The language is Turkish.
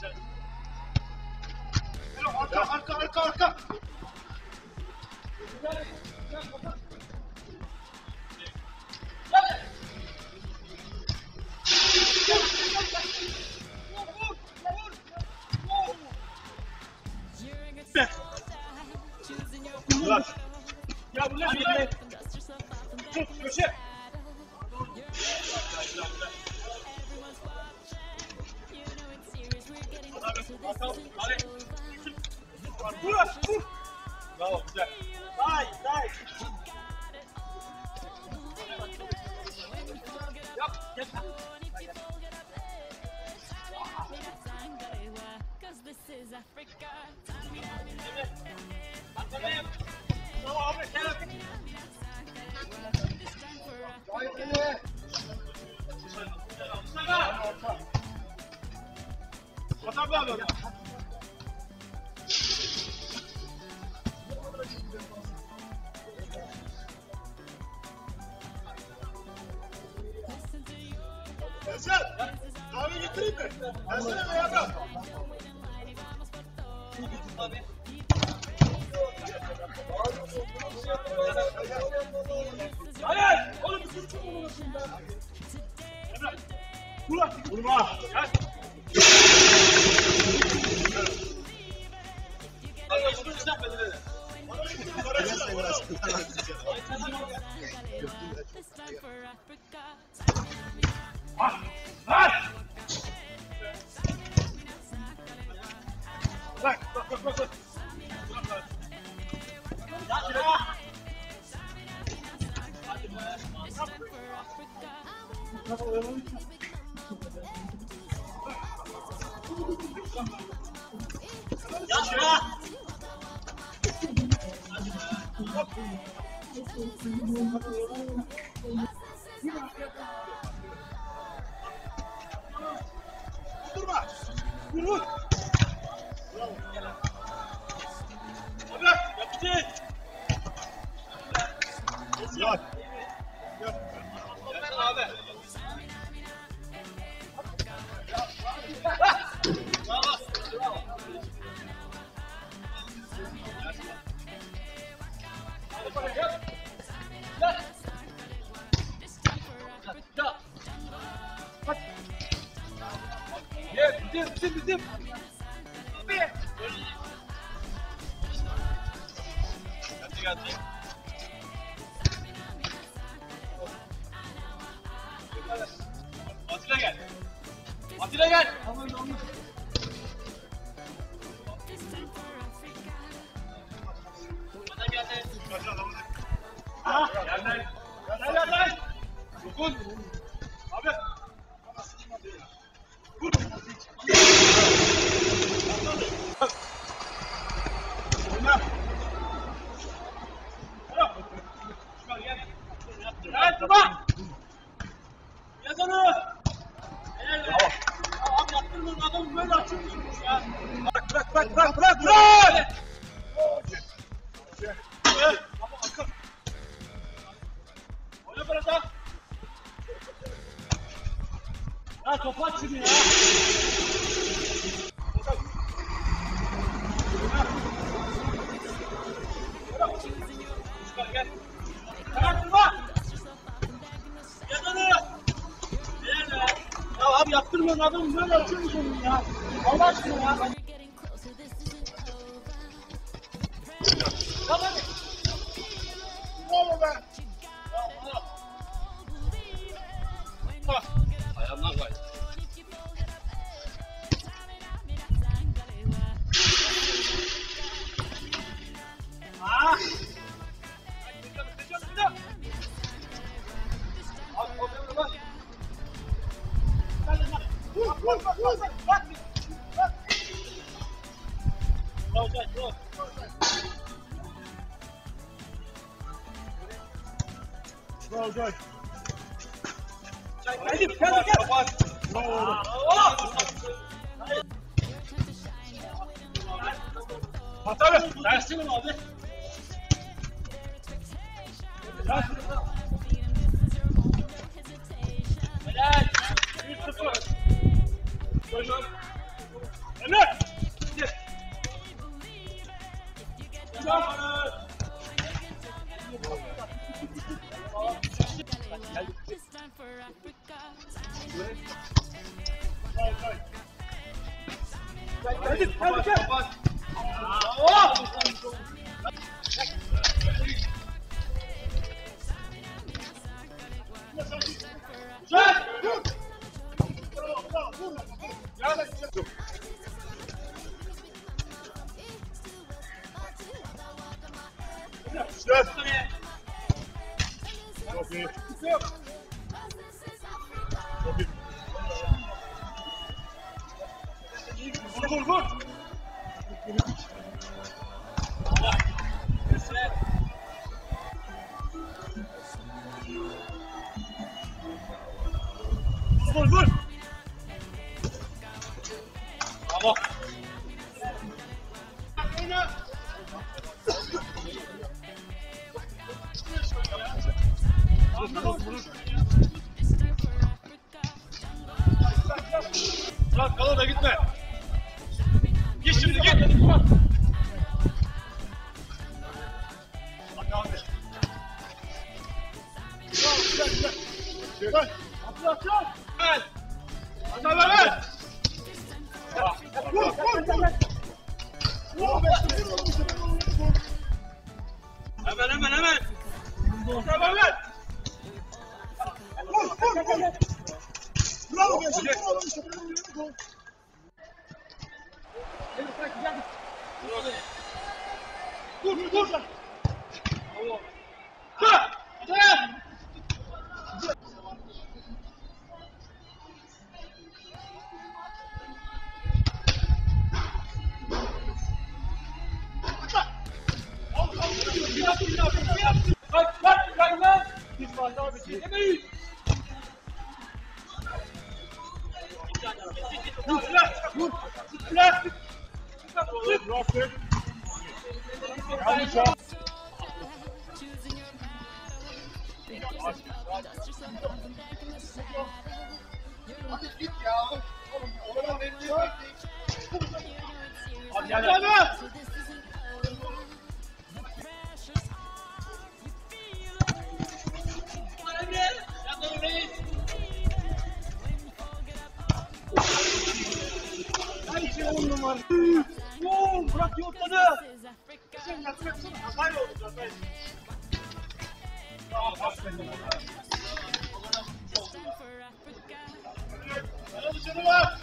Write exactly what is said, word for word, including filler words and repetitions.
Arka, arka, arka, arka. Ya bu ne? Tut, köşe. Bravo, güzel. Day, day. Yap, yap. Bravo abi, gel. Atam abi. Yaşar, kahve getireyim mi? Versene be yavrum. Hayır, oğlum bir sürü çok olmasın be. Emre, vurma, vurma. Gel. Hayır, bunu istenmedi dedi. Ah! Ah! Bak, bak, bak, bak. Hadi be. Yaşa! Durma! Vur vur! Bravo! Abi! Yapacak! Yat! Yat! Yat abi! Bravo! Bravo! Bizim, bizim, bizim. Bir. Hadi geldi. Atilla gel. Atilla gel. Tamam, tamam. Hadi geldi. Ha, geldi. Gel, gel, gel. Dokun. Abi. Vur. Oyna. Gel, durma. Yaz onu. Helal. Abi yaptırmadın adamı böyle açıyorsunuz ya. Bırak, bırak, bırak, bırak, bırak, bırak. Ama arka. Oyna bırak. Ya topu aç şunu ya. Gel. Gel durma. Gel onu. Gel ya. Ya abi yaptırmıyorsun adamı böyle açıyor musun ya? Allah aşkına ya. Tamam hadi. Ne olur be. Bak. Ayağımdan kay. Ah! Bravo Joy. Geldim, geldim, gel. Bravo. Hatalı. Dersin mi abi? Helal. bir sıfır. Hadi hadi gel. Bravo. Güzel. Dur. Gel. Güzel. Çok iyi. Çok iyi. Vur vur vur. Vur vur. Bravo. Bırak kala da gitme. Git şimdi git. Hadi abi. Güzel güzel güzel. Güzel. Atla atla. Evet. Hadi abi evet. Vur vur. Vur. Hemen hemen hemen. Hadi abi evet. Vur vur vur. Bravo be. Dur dur dur. Allah. Ha! Hadi. Bak bak bak lan. Biz var abi. Yemeyiz. Vur vur. Vur. Yanlış ya. Hadi git ya. Oradan bekliyor. Hadi hadi hadi. Haydi on numara. Oo, bırak yurtladı. Sen yardım etsene. Hatayla oldu zaten. Tamam, aferin. Hadi dışarı bak.